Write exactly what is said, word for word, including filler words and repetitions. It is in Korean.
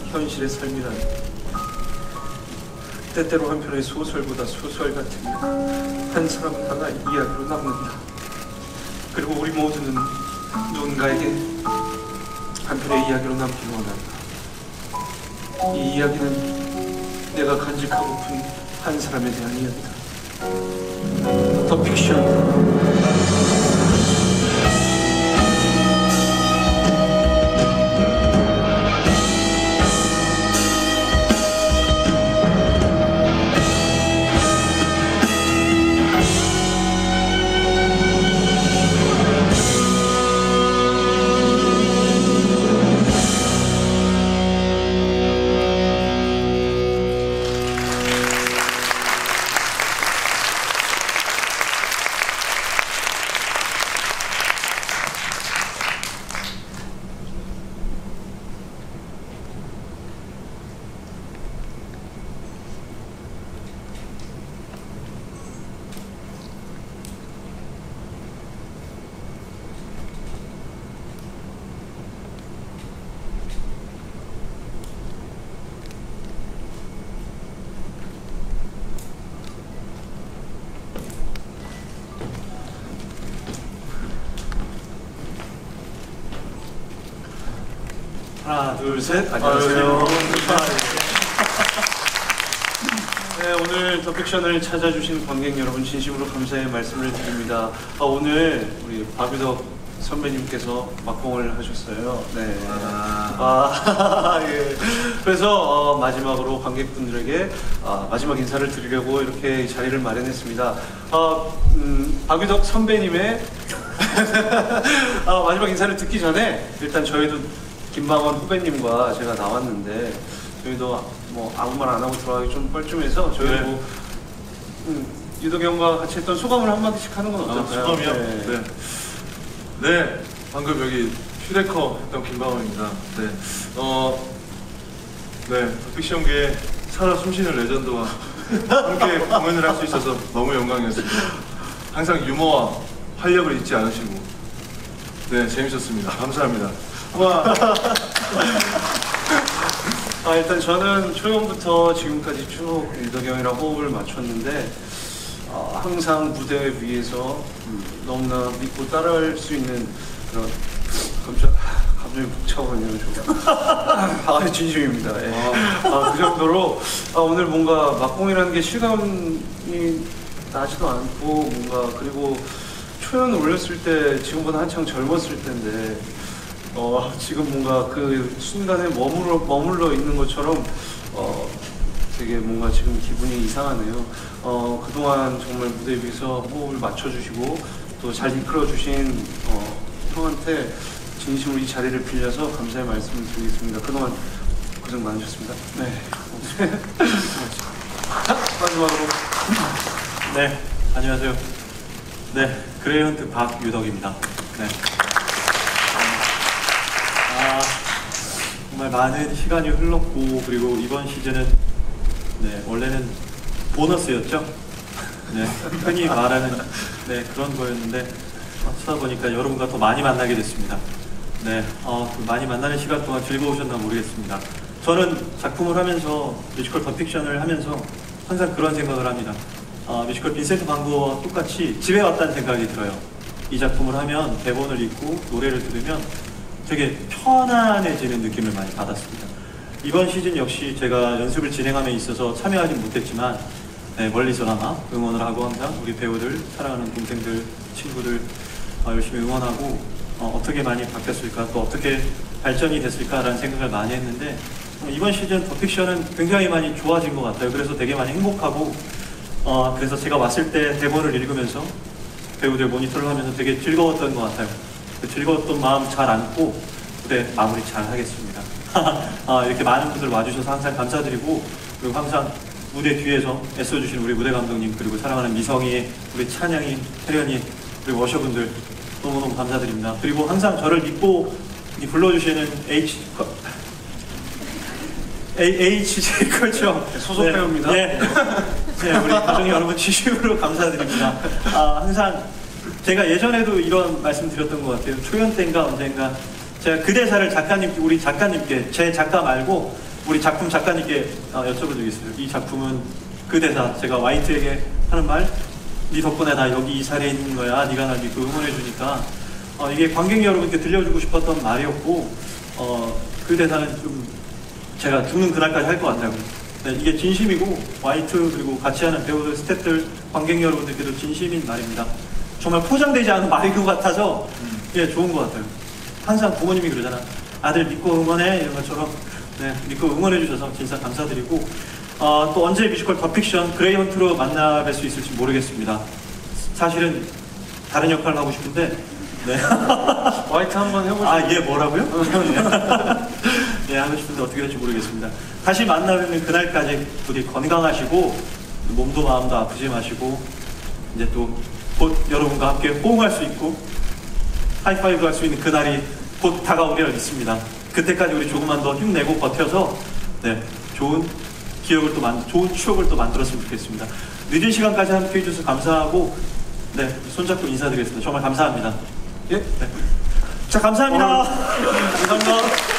현실의 삶이란 때때로 한 편의 소설보다 소설 같은 한 사람 하나 이야기로 남는다. 그리고 우리 모두는 누군가에게 한 편의 이야기로 남기를 원한다. 이 이야기는 내가 간직하고픈 한 사람에 대한 이야기다. 더 픽션. 하나, 둘, 셋. 안녕하세요. 네, 오늘 더 픽션을 찾아주신 관객 여러분 진심으로 감사의 말씀을 드립니다. 아, 오늘 우리 박유덕 선배님께서 막공을 하셨어요. 네. 아, 예. 그래서 어, 마지막으로 관객분들에게 어, 마지막 인사를 드리려고 이렇게 이 자리를 마련했습니다. 어, 음, 박유덕 선배님의 어, 마지막 인사를 듣기 전에 일단 저희도 김방원 후배님과 제가 나왔는데 저희도 뭐 아무 말 안 하고 들어가기 좀 뻘쭘해서 저희 네. 뭐 음, 유덕이 형과 같이 했던 소감을 한마디씩 하는 건 어떨까요? 아, 소감이요? 네. 네. 네, 방금 여기 휴대커 했던 김방원입니다. 네, 어, 네, 픽션계에 살아 숨쉬는 레전드와 함께 공연을 할 수 있어서 너무 영광이었습니다. 항상 유머와 활력을 잊지 않으시고, 네, 재밌었습니다. 감사합니다. 와. 아, 일단 저는 초연부터 지금까지 쭉 유덕이 형이랑 호흡을 맞췄는데 어, 항상 무대 위에서 음, 너무나 믿고 따라할 수 있는 그런 깜짝 갑자기 목 차오르네요. 아, 진심입니다. 예. 아, 그 정도로 아, 오늘 뭔가 막공이라는 게 실감이 나지도 않고 뭔가 그리고 초연 올렸을 때 지금보다 한창 젊었을 텐데 어, 지금 뭔가 그 순간에 머물러, 머물러 있는 것처럼 어, 되게 뭔가 지금 기분이 이상하네요. 어, 그동안 정말 무대 위에서 호흡을 맞춰주시고 또 잘 이끌어주신 어, 형한테 진심으로 이 자리를 빌려서 감사의 말씀을 드리겠습니다. 그동안 고생 많으셨습니다. 네. 마지막으로. 네, 안녕하세요. 네, 그레이헌트 박유덕입니다. 네. 아, 정말 많은 시간이 흘렀고 그리고 이번 시즌은 네, 원래는 보너스였죠. 네, 흔히 말하는 네, 그런 거였는데 하다 보니까 여러분과 더 많이 만나게 됐습니다. 네, 어, 그 많이 만나는 시간 동안 즐거우셨나 모르겠습니다. 저는 작품을 하면서 뮤지컬 더 픽션을 하면서 항상 그런 생각을 합니다. 어, 뮤지컬 빈센트 반 고흐와 똑같이 집에 왔다는 생각이 들어요. 이 작품을 하면 대본을 읽고 노래를 들으면 되게 편안해지는 느낌을 많이 받았습니다. 이번 시즌 역시 제가 연습을 진행함에 있어서 참여하진 못했지만 네, 멀리서나마 응원을 하고 항상 우리 배우들, 사랑하는 동생들, 친구들 어, 열심히 응원하고 어, 어떻게 많이 바뀌었을까, 또 어떻게 발전이 됐을까라는 생각을 많이 했는데 어, 이번 시즌 더 픽션은 굉장히 많이 좋아진 것 같아요. 그래서 되게 많이 행복하고 어, 그래서 제가 왔을 때 대본을 읽으면서 배우들 모니터를 하면서 되게 즐거웠던 것 같아요. 그 즐거웠던 마음 잘 안고 무대 마무리 잘 하겠습니다. 아, 이렇게 많은 분들 와주셔서 항상 감사드리고 그리고 항상 무대 뒤에서 애써주신 우리 무대 감독님 그리고 사랑하는 미성이, 우리 찬양이, 태련이 그리고 워셔분들 너무너무 감사드립니다. 그리고 항상 저를 믿고 불러주시는 H 에이치제이 컬처 소속 네, 배우입니다. 네, 네, 우리 가족 여러분 진심으로 감사드립니다. 아, 항상 제가 예전에도 이런 말씀 드렸던 것 같아요. 초연 때인가 언젠가 제가 그 대사를 작가님, 우리 작가님께 제 작가 말고 우리 작품 작가님께 어, 여쭤보겠습니다. 이 작품은 그 대사, 제가 화이트에게 하는 말, 네 덕분에 나 여기 이 자리에 있는 거야. 네가 날 믿고 응원해주니까. 어, 이게 관객 여러분께 들려주고 싶었던 말이었고, 어, 그 대사는 좀 제가 죽는 그날까지 할 것 같아요. 네, 이게 진심이고, 화이트 그리고 같이 하는 배우들, 스태프들, 관객 여러분들께도 진심인 말입니다. 정말 포장되지 않은 말인 것 같아서, 예, 좋은 것 같아요. 항상 부모님이 그러잖아. 아들 믿고 응원해. 이런 것처럼, 네, 믿고 응원해주셔서 진짜 감사드리고, 어, 또 언제 뮤지컬 더 픽션 그레이헌트로 만나뵐 수 있을지 모르겠습니다. 사실은 다른 역할을 하고 싶은데, 네. 화이트 한번 해보시죠. 아, 얘 뭐라고요? 네, 하고 싶은데 어떻게 될지 모르겠습니다. 다시 만나면 그날까지 부디 건강하시고, 몸도 마음도 아프지 마시고, 이제 또 곧 여러분과 함께 호응할 수 있고, 하이파이브 할 수 있는 그날이 곧 다가오리라 믿습니다. 그때까지 우리 조금만 더 힘내고 버텨서, 네, 좋은 기억을 또 만, 좋은 추억을 또 만들었으면 좋겠습니다. 늦은 시간까지 함께 해주셔서 감사하고, 네, 손잡고 인사드리겠습니다. 정말 감사합니다. 예? 네. 자, 감사합니다. 감사합니다.